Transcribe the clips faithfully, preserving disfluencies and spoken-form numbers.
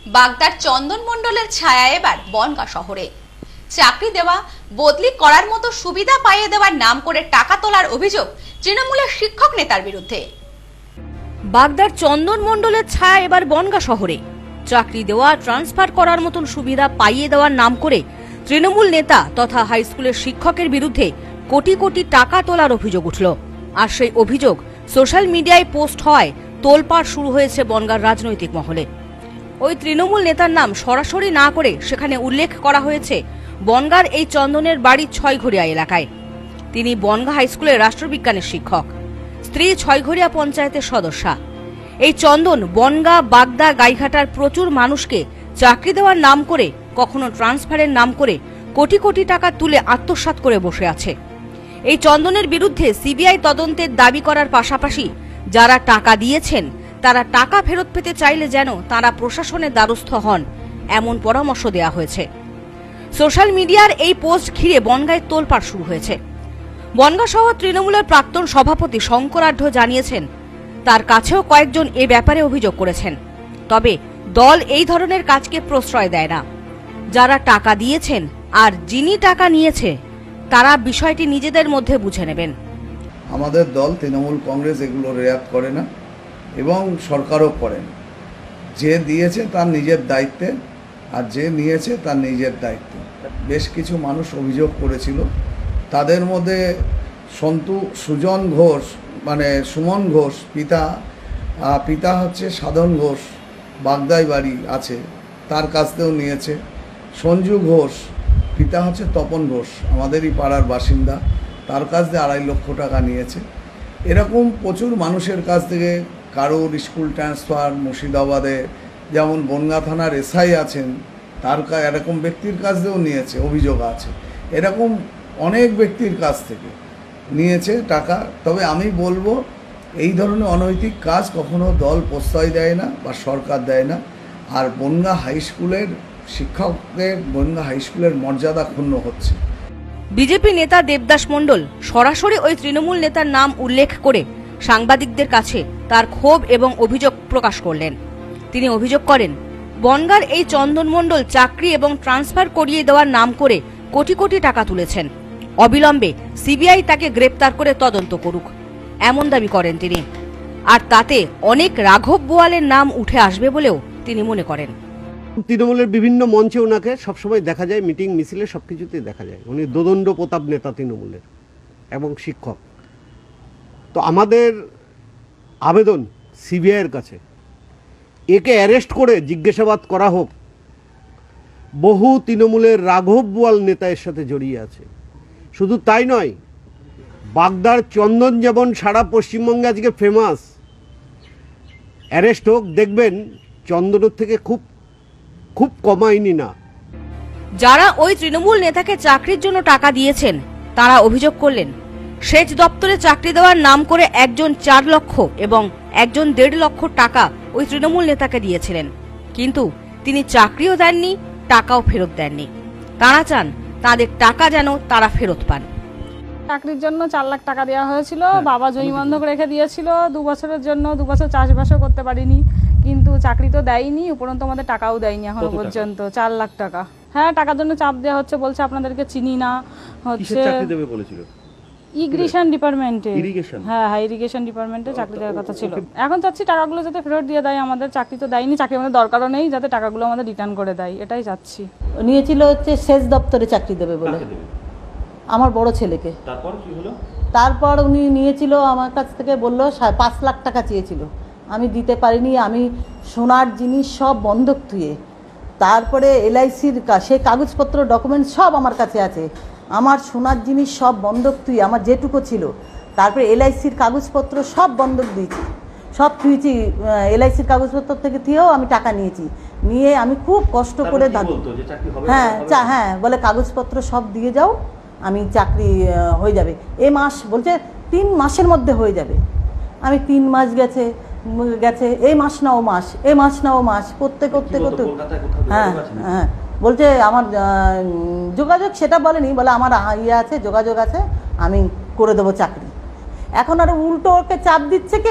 বাগদার চন্দন মণ্ডলের ছায়া এবার বনগাঁ শহরে। চাকরি দেওয়া, বদলি করার মতো সুবিধা পাইয়ে দেওয়ার নাম করে টাকা তোলার অভিযোগ তৃণমূলের শিক্ষক নেতার বিরুদ্ধে। বাগদার চন্দন মণ্ডলের ছায়া এবার বনগাঁ শহরে। চাকরি দেওয়া, ট্রান্সফার করার মতন সুবিধা পাইয়ে দেওয়ার নাম করে তৃণমূল নেতা তথা হাই স্কুলের শিক্ষকের বিরুদ্ধে কোটি কোটি টাকা তোলার অভিযোগ উঠল। আর সেই অভিযোগ সোশ্যাল মিডিয়ায় পোস্ট হওয়ায় তোলপাড় শুরু হয়েছে বনগাঁর রাজনৈতিক মহলে। ওই তৃণমূল নেতার নাম সরাসরি না করে সেখানে উল্লেখ করা হয়েছে বনগাঁর এই চন্দনের বাড়ি ছয়ঘরিয়া এলাকায়। তিনি বনগাঁ হাই স্কুলের রাষ্ট্রবিজ্ঞানের শিক্ষক, স্ত্রী ছয়ঘরিয়া পঞ্চায়েতের সদস্যা। এই চন্দন বনগাঁ, বাগদা, গাইঘাটার প্রচুর মানুষকে চাকরি দেওয়ার নাম করে, কখনো ট্রান্সফারের নাম করে কোটি কোটি টাকা তুলে আত্মসাৎ করে বসে আছে। এই চন্দনের বিরুদ্ধে সিবিআই তদন্তের দাবি করার পাশাপাশি যারা টাকা দিয়েছেন তারা টাকা ফেরত পেতে চাইলে যেন তারা প্রশাসনের দ্বারস্থ হন, এমন পরামর্শ দেওয়া হয়েছে। সোশ্যাল মিডিয়ার এই পোস্ট ঘিরে বনগাঁয় তোলপাড় শুরু হয়েছে। বনগাঁ শহর তৃণমূলের প্রাক্তন সভাপতি শঙ্করাঢ্য জানিয়েছেন তার কাছেও কয়েকজন এ ব্যাপারে অভিযোগ করেছেন, তবে দল এই ধরনের কাজকে প্রশ্রয় দেয় না। যারা টাকা দিয়েছেন আর যিনি টাকা নিয়েছে তারা বিষয়টি নিজেদের মধ্যে বুঝে নেবেন। আমাদের দল তৃণমূল কংগ্রেস এগুলো রেয়াত করে না এবং সরকারও করে না। যে দিয়েছে তার নিজের দায়িত্বে, আর যে নিয়েছে তার নিজের দায়িত্বে। বেশ কিছু মানুষ অভিযোগ করেছিল, তাদের মধ্যে সন্তু সুজন ঘোষ মানে সুমন ঘোষ পিতা পিতা হচ্ছে সাধন ঘোষ, বাগদায় বাড়ি আছে, তার কাছ থেকেও নিয়েছে। সঞ্জু ঘোষ পিতা হচ্ছে তপন ঘোষ, আমাদেরই পাড়ার বাসিন্দা, তার কাছ থেকে আড়াই লক্ষ টাকা নিয়েছে। এরকম প্রচুর মানুষের কাছ থেকে কারোর স্কুল ট্রান্সফার, মুর্শিদাবাদে যেমন বনগাঁ থানার এসআই আছেন, তার এরকম ব্যক্তির কাছ থেকেও নিয়েছে, অভিযোগ আছে। এরকম অনেক ব্যক্তির কাছ থেকে নিয়েছে টাকা। তবে আমি বলবো এই ধরনের অনৈতিক কাজ কখনো দল প্রশ্রয় দেয় না বা সরকার দেয় না। আর বনগাঁ হাই স্কুলের শিক্ষকদের, বনগাঁ হাই স্কুলের মর্যাদা ক্ষুণ্ণ হচ্ছে। বিজেপি নেতা দেবদাস মণ্ডল সরাসরি ওই তৃণমূল নেতার নাম উল্লেখ করে সাংবাদিকদের কাছে তার ক্ষোভ এবং অভিযোগ প্রকাশ করলেন। তিনি অভিযোগ করেন বনগাঁর এই চন্দন মণ্ডল চাকরি এবং ট্রান্সফার করিয়ে দেওয়ার নাম করে কোটি কোটি টাকা তুলেছেন। অবিলম্বে সিবিআই তাকে গ্রেপ্তার করে তদন্ত করুক, এমন দাবি করেন তিনি। আর তাতে অনেক রাঘব বোয়ালের নাম উঠে আসবে বলেও তিনি মনে করেন। তৃণমূলের বিভিন্ন মঞ্চে ওনাকে সবসময় দেখা যায়, মিটিং মিছিলে সবকিছুতেই দেখা যায়। উনি দোদণ্ড প্রতাপ নেতা তৃণমূলের এবং শিক্ষক। তো আমাদের আবেদন সিবিআইয়ের কাছে, একে অ্যারেস্ট করে জিজ্ঞাসাবাদ করা হোক। বহু তৃণমূলের রাঘব বোয়াল নেতা এর সাথে জড়িয়ে আছে। শুধু তাই নয়, বাগদার চন্দন যেমন সারা পশ্চিমবঙ্গে আজকে ফেমাস, অ্যারেস্ট হোক, দেখবেন চন্দনের থেকে খুব খুব কমায়নি না। যারা ওই তৃণমূল নেতাকে চাকরির জন্য টাকা দিয়েছেন তারা অভিযোগ করলেন সেচ দপ্তরে চাকরি দেওয়ার নাম করে একজন চার লক্ষ এবং একজন দেড় লক্ষ টাকা ওই তৃণমূল নেতাকে দিয়েছিলেন, কিন্তু তিনি চাকরিও দেননি, টাকাও ফেরত দেননি। তারা চান তাদের টাকা যেন তারা ফেরত পান। চাকরির জন্য চার লাখ টাকা দেওয়া হয়েছিল, বাবা জমি বন্ধক রেখে দিয়েছিল দু বছরের জন্য। দু বছর চাষবাসও করতে পারিনি, কিন্তু চাকরি তো দেয়নি, উপরন্তু আমাদের টাকাও দেয়নি এখনো পর্যন্ত। চার লাখ টাকা। হ্যাঁ, টাকার জন্য চাপ দেওয়া হচ্ছে, বলছে আপনাদেরকে চিনি না, হচ্ছে ইরিগেশন ডিপার্টমেন্টে। হ্যাঁ হ্যাঁ ইরিগেশন ডিপার্টমেন্টে চাকরি দেওয়ার কথা ছিল। এখন চাচ্ছি টাকাগুলো যাতে ফেরত দিয়ে দেয় আমাদের। চাকরি তো দেয়নি, চাকরি আমাদের দরকারও নেই, যাতে টাকাগুলো আমাদের রিটার্ন করে দেয়, এটাই চাচ্ছি। নিয়েছিল হচ্ছে সেচ দপ্তরে চাকরি দেবে বলে আমার বড় ছেলেকে। তারপর কি হলো? তারপর উনি নিয়েছিল আমার কাছ থেকে, বললো পাঁচ লাখ টাকা চেয়েছিল, আমি দিতে পারিনি। আমি সোনার জিনিস সব বন্ধক থুয়ে, তারপরে এলআইসির সেই কাগজপত্র ডকুমেন্টস সব আমার কাছে আছে। আমার সোনার জিনিস সব বন্ধক তুই, আমার যেটুকু ছিল, তারপরে এলআইসির কাগজপত্র সব বন্ধক দিয়েছি, সব থুয়েছি। এলআইসির কাগজপত্র থেকে থুয়েও আমি টাকা নিয়েছি। নিয়ে আমি খুব কষ্ট করে দাবি, হ্যাঁ হ্যাঁ বলে কাগজপত্র সব দিয়ে যাও, আমি চাকরি হয়ে যাবে। এ মাস বলছে তিন মাসের মধ্যে হয়ে যাবে। আমি তিন মাস গেছে গেছে এই মাস না ও মাস, এই মাস না ও মাস করতে করতে করতে হ্যাঁ হ্যাঁ বলছে আমার যোগাযোগ, সেটা বলেনি, বলে আমার ইয়ে আছে, যোগাযোগ আছে, আমি করে দেবো চাকরি। এখন আর উল্টো ওকে চাপ দিচ্ছে কি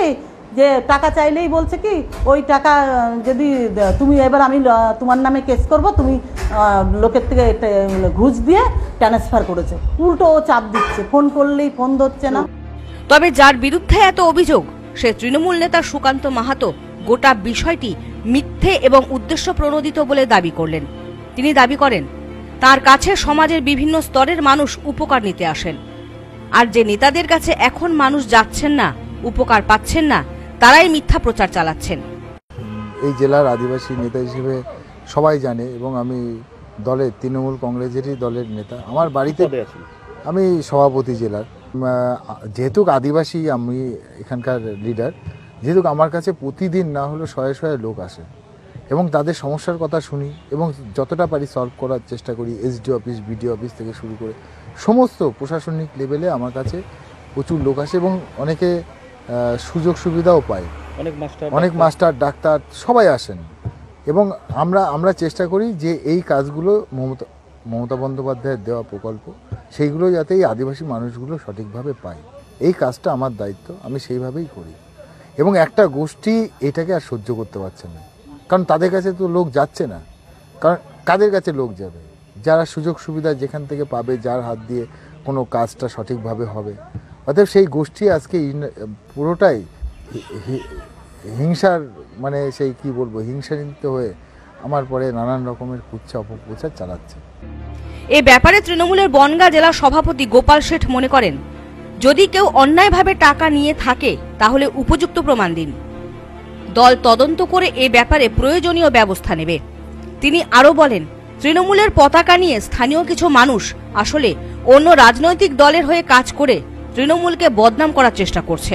যে টাকা চাইলেই বলছে কি ওই টাকা যদি তুমি এবার আমি তোমার নামে কেস করব, তুমি লোকের থেকে ঘুষ দিয়ে ট্রান্সফার করেছে, উল্টো ও চাপ দিচ্ছে, ফোন করলেই ফোন ধরছে না। তবে যার বিরুদ্ধে এত অভিযোগ সে তৃণমূল নেতা সুকান্ত মাহাতো গোটা বিষয়টি মিথ্যে এবং উদ্দেশ্য প্রণোদিত বলে দাবি করলেন। তিনি দাবি করেন তার কাছে সমাজের বিভিন্ন স্তরের মানুষ উপকার নিতে আসেন, আর যে নেতাদের কাছে এখন মানুষ যাচ্ছেন না, উপকার পাচ্ছেন না, তারাই মিথ্যা প্রচার চালাচ্ছেন। এই জেলার আদিবাসী নেতা হিসেবে সবাই জানে এবং আমি দলের তৃণমূল কংগ্রেসেরই দলের নেতা। আমার বাড়িতে আমি সভাপতি জেলার, যেহেতু আদিবাসী আমি এখানকার লিডার, যেহেতু আমার কাছে প্রতিদিন না হলেও শয়ে শয়ে লোক আসে এবং তাদের সমস্যার কথা শুনি এবং যতটা পারি সলভ করার চেষ্টা করি। এসডি অফিস, বিডিও অফিস থেকে শুরু করে সমস্ত প্রশাসনিক লেভেলে আমার কাছে প্রচুর লোক আসে এবং অনেকে সুযোগ সুবিধাও পায়। অনেক মাস্টার অনেক মাস্টার ডাক্তার সবাই আসেন এবং আমরা আমরা চেষ্টা করি যে এই কাজগুলো মমতা মমতা বন্দ্যোপাধ্যায়ের দেওয়া প্রকল্প সেইগুলো যাতে এই আদিবাসী মানুষগুলো সঠিকভাবে পায়, এই কাজটা আমার দায়িত্ব, আমি সেইভাবেই করি। এবং একটা গোষ্ঠী এটাকে আর সহ্য করতে পারছে না, কারণ তাদের কাছে তো লোক যাচ্ছে না। কারণ কাদের কাছে লোক যাবে? যারা সুযোগ সুবিধা যেখান থেকে পাবে, যার হাত দিয়ে কোনো কাজটা সঠিকভাবে হবে। অতএব সেই গোষ্ঠী আজকে পুরোটাই হিংসার মানে সেই কি বলবো হিংসান্বিত হয়ে আমার পরে নানান রকমের কুচ্ছা অপপ্রচার চালাচ্ছে। এ ব্যাপারে তৃণমূলের বনগাঁ জেলা সভাপতি গোপাল শেঠ মনে করেন, যদি কেউ অন্যায়ভাবে টাকা নিয়ে থাকে তাহলে উপযুক্ত প্রমাণ দিন, দল তদন্ত করে এ ব্যাপারে প্রয়োজনীয় ব্যবস্থা নেবে। তিনি আরো বলেন, তৃণমূলের পতাকা নিয়ে স্থানীয় কিছু মানুষ আসলে অন্য রাজনৈতিক দলের হয়ে কাজ করে তৃণমূলকে বদনাম করার চেষ্টা করছে।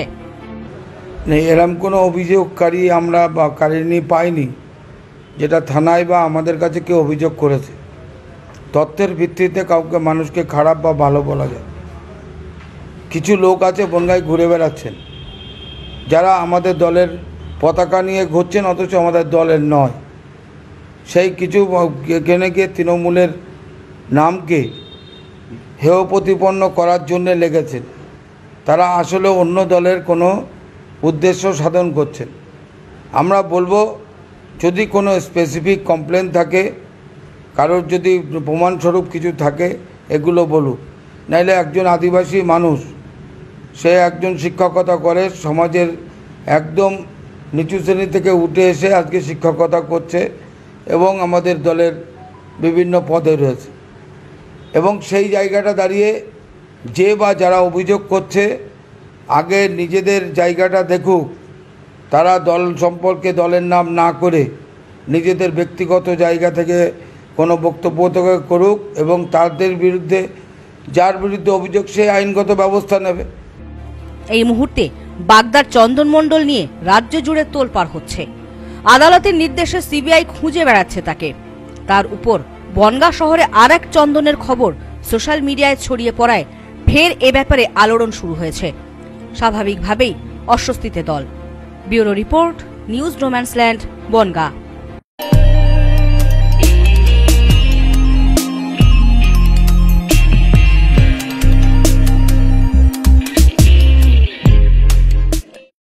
এরম কোনো অভিযোগকারী আমরা বা কারিনী পাইনি যেটা থানায় বা আমাদের কাছে কেউ অভিযোগ করেছে। তথ্যের ভিত্তিতে কাউকে মানুষকে খারাপ বা ভালো বলা যায়। কিছু লোক আছে বনগাঁয় ঘুরে বেড়াচ্ছেন যারা আমাদের দলের পতাকা নিয়ে ঘুরছেন অথচ আমাদের দলের নয়। সেই কিছু এখানে গিয়ে তৃণমূলের নামকে হেয় প্রতিপন্ন করার জন্য লেগেছেন। তারা আসলে অন্য দলের কোনো উদ্দেশ্য সাধন করছেন। আমরা বলবো, যদি কোনো স্পেসিফিক কমপ্লেন থাকে, কারোর যদি প্রমাণস্বরূপ কিছু থাকে এগুলো বলুক। নাইলে একজন আদিবাসী মানুষ, সে একজন শিক্ষকতা করে, সমাজের একদম নিচু শ্রেণী থেকে উঠে এসে আজকে শিক্ষকতা করছে এবং আমাদের দলের বিভিন্ন পদে রয়েছে। এবং সেই জায়গাটা দাঁড়িয়ে যে বা যারা অভিযোগ করছে আগে নিজেদের জায়গাটা দেখুক, তারা দল সম্পর্কে দলের নাম না করে নিজেদের ব্যক্তিগত জায়গা থেকে কোনো বক্তব্য করুক এবং তাদের বিরুদ্ধে যার বিরুদ্ধে অভিযোগ সে আইনগত ব্যবস্থা নেবে। এই মুহূর্তে বাগদার চন্দন মণ্ডল নিয়ে রাজ্য জুড়ে তোলপাড় হচ্ছে। আদালতের নির্দেশে সিবিআই খুঁজে বেড়াচ্ছে তাকে। তার উপর বনগাঁ শহরে আর এক চন্দনের খবর সোশ্যাল মিডিয়ায় ছড়িয়ে পড়ায় ফের এ ব্যাপারে আলোড়ন শুরু হয়েছে। স্বাভাবিকভাবেই অস্বস্তিতে দল। ব্যুরো রিপোর্ট, নিউজ রোম্যান্সল্যান্ড, বনগাঁ।